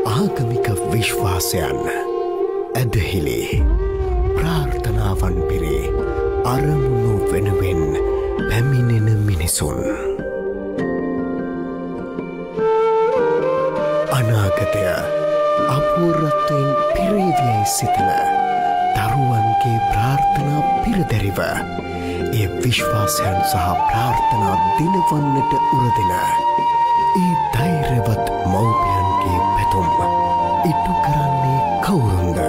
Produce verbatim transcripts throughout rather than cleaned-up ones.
ආගමික විශ්වාසයන් ඇදහිලි ප්‍රාර්ථනාවන් පිරේ අරමුණු වෙනුවෙන් පැමිණෙන මිනිසුන් අනාගතය අපූර්වත්වයෙන් පිරේවියයි සිතන දරුවන්ගේ ප්‍රාර්ථනා පිරදැරිව ඒ විශ්වාසයන් සහ ප්‍රාර්ථනා දිනවන්නට උරදෙන ඒ ධෛර්යවත් මව්පියන්ගේ පැතුම් ඉටු කරන්නේ කවුරුන්ද?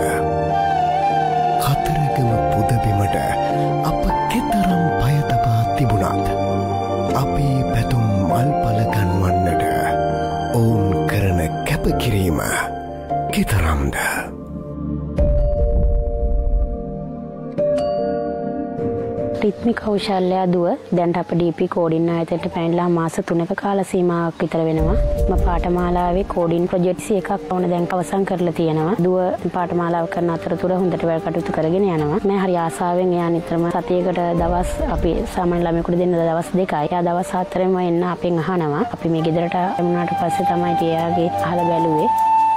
කතරගම පුදබිමට අප කෙතරම් පය තබා තිබුණත් අපේ පැතුම් මල්පල ගන්වන්නට ඔවුන් කරන කැපකිරීම කෙතරම්ද? රිත්මික කෞශල්‍ය දුව දැන් අප ඩීපී කෝඩින් ආයතනයට පැනලා මාස තුනක කාල සීමාවක් විතර වෙනවා. මම පාඨමාලාවේ කෝඩින් ප්‍රොජෙක්ට්ස් එකක් වුණ දැන් අවසන් කරලා තියෙනවා. දුව පාඨමාලාව කරන අතරතුර හොඳට වැඩ කටයුතු කරගෙන යනවා. මම හරි ආසාවෙන් එයා නිතරම සතියකට දවස් අපි සාමාන්‍ය ළමයෙකුට දෙන්න දවස් දෙකයි. එයා දවස් හතරෙම එන්න අපෙන් අහනවා. අපි මේ ගෙදරට එමුණාට පස්සේ තමයි එයාගේ අහලා බැලුවේ.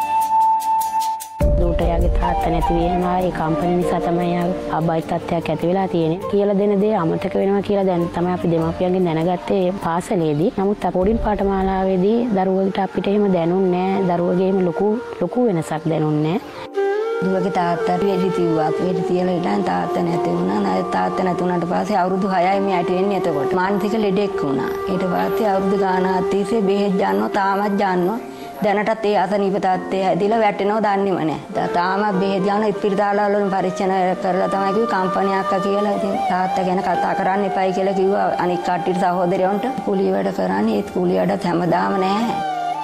දුවට එයාගේ තාත්තා නැති වෙනවා. ඒ කම්පැනි නිසා තමයි එයාගේ අබයි තත්ත්වයක් ඇති වෙලා තියෙන්නේ. කියලා දෙන දේ අමතක වෙනවා කියලා දැන් තමයි අපි දෙමාපියන්ගෙන් දැනගත්තේ පාසලේදී. නමුත් කෝඩින් පාඨමාලාවේදී දරුවෙකුට අපිට එහෙම දැනුන්නේ නැහැ. දරුවගේම ලොකු ලොකු වෙනසක් දැනුන්නේ නැහැ. දුවගේ තාත්තට වෙඩි තියුවා. වෙඩි තියලා ඉතින් තාත්තා නැති වුණා. නැත්නම් තාත්තා නැති වුණාට පස්සේ අවුරුදු හයයි මෙයාට වෙන්නේ එතකොට. මානසික ලෙඩෙක් වුණා. ඊට පස්සේ අවුරුදු ගානක් තිස්සේ බෙහෙත් ගන්නවා තාමත් ගන්නවා. දැනටත් ඒ අසනීප තත්ත්වය හැදිලා වැටෙනව දන්නේම නැහැ. තාම බෙහෙත් ගන්න ඉස්පිරිතාල වල පරීක්ෂණ කරලා තමයි කිව්වේ කම්පැනියක් කියලා. ඉතින් තාත්තා ගැන කතා කරන්න එපයි කියලා කිව්වා අනික් කට්ටියට සහෝදරයන්ට. කුලිය වැඩ කරන්නේ ඒත් කුලිය වැඩ හැමදාම නැහැ.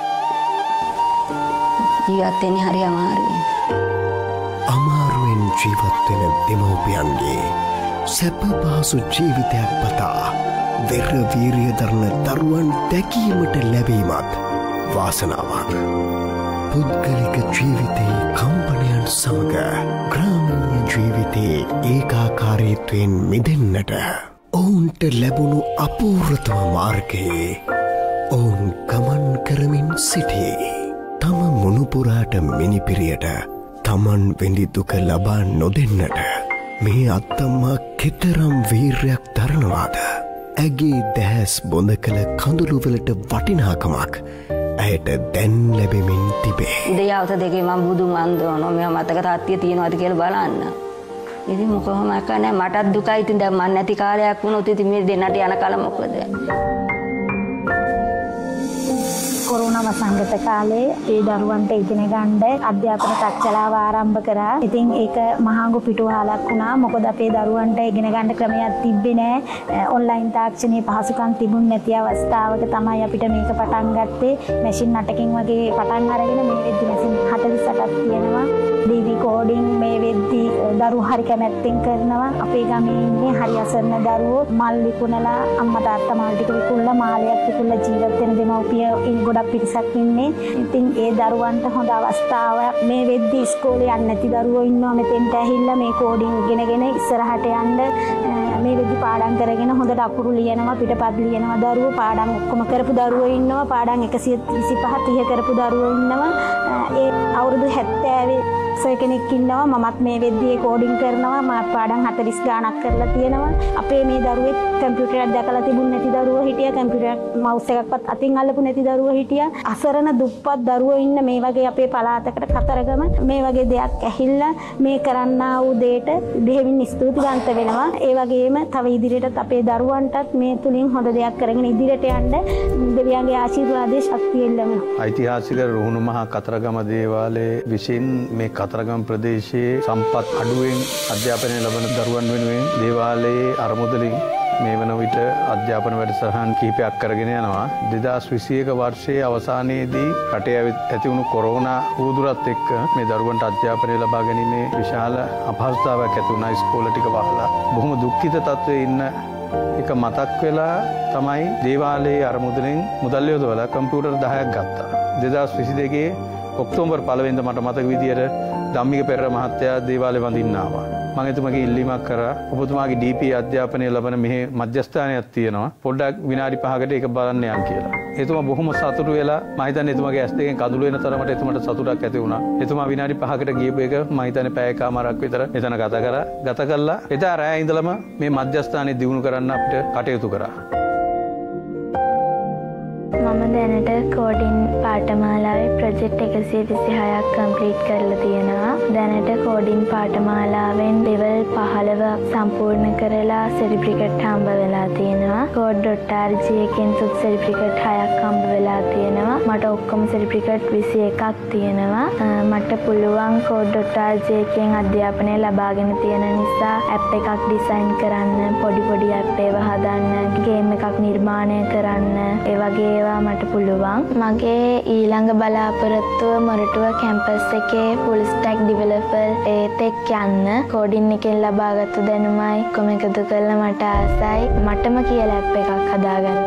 ජීවත් වෙන්නේ හරි අමාරුයි. අමාරුවෙන් ජීවත් වෙන දෙමව්පියන්ගේ සැප පහසු ජීවිතයක් පතා වෙර වීරිය දරන දරුවන් දැකීමට ලැබීමත් වාසනාවක්. පුද්ගලික ජීවිතයේ කම්පනයන් සමග ග්‍රාමීය ජීවිතයේ ඒකාකාරීත්වයෙන් මිදෙන්නට ඔවුන්ට ලැබුණු අපූර්වතම මාර්ගයේ ඔවුන් ගමන් කරමින් සිටී. තම මුණුපුරාට මිනිපිරියට තමන් වෙඳි දුක ලබා නොදෙන්නට මේ අත්තම්මා කෙතරම් වීර්යයක් දරනවාද? ඇගේ දැස් බොඳ කළ කඳුළුවලට වටිනාකමක් ඇයට දැන් ලැබෙමින් තිබේ. දෙයවත දෙකේ මම බුදු මන්දෝනෝ මෙයා මතක තාත්තිය තියනවාද කියලා බලන්න. ඉතින් මොකම කරන්නේ මටත් දුකයි. ඉතින් දැන් මන් නැති කාලයක් වුණොත් ඉතින් මේ දෙන්නට යන කල මොකද? කොරෝනා වසංගත කාලේ ඒ දරුවන්ට ඉගෙන ගන්න අධ්‍යාපන කච්චලාව ආරම්භ කරා. ඉතින් ඒක මහඟු පිටුවහලක් වුණා. මොකද අපේ දරුවන්ට ඉගෙන ගන්න ක්‍රමයක් තිබ්බේ නෑ. ඔන්ලයින් තාක්ෂණයේ පහසුකම් තිබුණ නැති අවස්ථාවක තමයි අපිට මේක පටන් ගත්තේ. මැෂින් අටකින් වගේ පටන් අරගෙන මේ වෙද්දි මැෂින් හතළිස් අටක් තියෙනවා. ඩීවී කෝඩින් මේ වෙද්දි දරුවෝ හරි කැමැත්තෙන් කරනවා. අපේ ගමේ ඉන්නේ හරි අසරණ දරුවෝ මල් විකුණලා අම්මා තාත්තා මල් ටික විකුණලා මාලයක් විකුණලා ජීවත් වෙන දෙමව්පිය ගොඩක් පිරිසක් ඉන්නේ. ඉතින් ඒ දරුවන්ට හොඳ අවස්ථාවක් මේ වෙද්දි ඉස්කෝලේ යන්නේ නැති දරුවෝ ඉන්නවා. මෙතෙන්ට ඇහිල්ලා මේ කෝඩින් ඉගෙනගෙන ඉස්සරහට යන්න මේ වෙද්දි පාඩම් කරගෙන හොඳට අකුරු ලියනවා පිටපත් ලියනවා දරුවෝ. පාඩම් ඔක්කොම කරපු දරුවෝ ඉන්නවා. පාඩම් එකසිය විසිපහ තිහ කරපු දරුවෝ ඉන්නවා. ඒ අවුරුදු හැත්තෑවේ කෙනෙක් ඉන්නවා. මමත් මේ වෙද්දී කෝඩින් කරනවා. මම පාඩම් හතළිස් ගාණක් කරලා තියෙනවා. අපේ මේ දරුවෙක් කම්පියුටරයක් දැකලා තිබුණ නැති දරුවෝ හිටියා. කම්පියුටර් මවුස් එකක්වත් අතින් අල්ලපු නැති දරුවෝ හිටියා. අසරණ දුප්පත් දරුවෝ ඉන්න මේ වගේ අපේ පළාතකට කතරගම මේ වගේ දෙයක් ඇහිල්ලා මේ කරන්නා වූ දෙයට දෙහිමින් ස්තුතිවන්ත වෙනවා. ඒ වගේම තව ඉදිරියටත් අපේ දරුවන්ටත් මේ තුලින් හොඳ දෙයක් කරගෙන ඉදිරියට යන්න දෙවියන්ගේ ආශිර්වාදයේ ශක්තිය ලැබෙනවා. ඓතිහාසික රුහුණු මහා කතරගම දේවාලයේ විසින් මේ කතරගම ප්‍රදේශයේ සම්පත් අඩුවෙන් අධ්‍යාපනය ලබන දරුවන් වෙනුවෙන් දේවාලයේ අරමුදලින් මේ වන විට අධ්‍යාපන වැඩසටහන් කිහිපයක් කරගෙන යනවා. දෙදාස් විසියක වර්ෂයේ අවසානයේදී රටේ ඇති වුණු කොරෝනා වූදුරත් එක්ක මේ දරුවන්ට අධ්‍යාපනය ලබා ගැනීමේ විශාල අපහසුතාවයක් ඇති වුණා. ඉස්කෝල ටික වහලා බොහොම දුක්ඛිත තත්ත්වයේ ඉන්න එක මතක් වෙලා තමයි දේවාලයේ අරමුදලින් මුදල් යොදවලා කම්පියුටර් දහයක් ගත්තා. දෙදාස් විසි දෙකේ ඔක්තෝබර් පළවෙනිදා මට මතක විදියට ධම්මික පෙරේරා මහත්තයා දේවාලේ වඳින්න ආවා. මම එතුමාගේ ඉල්ලීමක් කරා ඔබතුමාගේ D P අධ්‍යාපනය ලබන මෙහි මධ්‍යස්ථානයක් තියෙනවා. පොඩ්ඩක් විනාඩි පහකට ඒක බලන්න යන්න කියලා. එතුමා බොහොම සතුටු වෙලා මම හිතන්නේ එතුමාගේ ඇස් දෙකෙන් කඳුළු වෙන තරමට එතුමාට සතුටක් ඇති වුණා. එතුමා විනාඩි පහකට ගියපු එක මම හිතන්නේ පැයකමාරක් විතර එතන ගත කරා. ගත කළා. එදා රෑ ඉඳලම මේ මධ්‍යස්ථානය දියුණු කරන්න අපිට කටයුතු කරා. මම දැනට කෝඩින් පාඨමාලාවේ ප්‍රොජෙක්ට් එකසිය විසිහයක් කම්ප්ලීට් කරලා තියෙනවා. දැනට කෝඩින් පාඨමාලාවෙන් ලෙවල් පහළව සම්පූර්ණ කරලා සර්ටිෆිකේට් හම්බ වෙලා තියෙනවා. කෝඩ් ඩොට් ආර් ජී එකෙන් තුත් සර්ටිෆිකේට් හයක් හම්බ වෙලා තියෙනවා. මට ඔක්කොම සර්ටිෆිකේට් විසි එකක් තියෙනවා. මට පුළුවන් කෝඩ් ඩොට් ආර් ජී එකෙන් අධ්‍යාපනය ලබාගෙන තියෙන නිසා ඇප් එකක් ඩිසයින් කරන්න, පොඩි පොඩි ඇප් ඒවා හදන්න, ගේම් එකක් නිර්මාණය කරන්න, ඒ වගේ ඒවා මට පුළුවන්. මගේ ඊළඟ බලාපොරොත්තුව මොරටුව කැම්පස් එකේ ෆුල් ස්ටැක් ඩිවෙලොපර් ඒතෙක් යන්න. කෝඩින් එකෙන් ලබාගත්තු දැනුමයි කොම එකතු කරලා මට ආසයි මටම කියලා ඇප් එකක් හදාගන්න.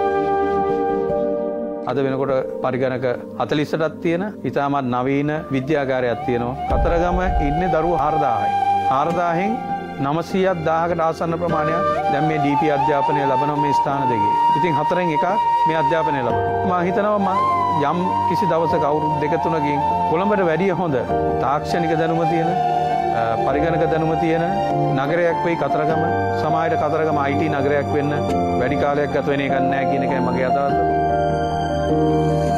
අද වෙනකොට පරිගණක හතළිසටක් තියෙන ඉතාමත් නවීන විද්‍යාගාරයක් තියෙනවා. කතරගම ඉන්නේ දරුවෝ හාරදාහයි. හාරදාහෙන් නවසීයක් දාහකට ආසන්න ප්‍රමාණයක් දැන් මේ D P අධ්‍යාපනය ලබන මේ ස්ථාන දෙකේ. ඉතින් හතරෙන් එකක් මේ අධ්‍යාපනය ලබනවා. මම හිතනවා යම් කිසි දවසක අවුරුදු දෙක තුනකින් කොළඹට වැඩිය හොඳ තාක්ෂණික දැනුම තියෙන පරිගණක දැනුම තියෙන නගරයක් වෙයි කතරගම. සමාජයට කතරගම I T නගරයක් වෙන්න වැඩි කාලයක් ගත වෙන එකක් නැහැ කියන එකයි මගේ අදහස.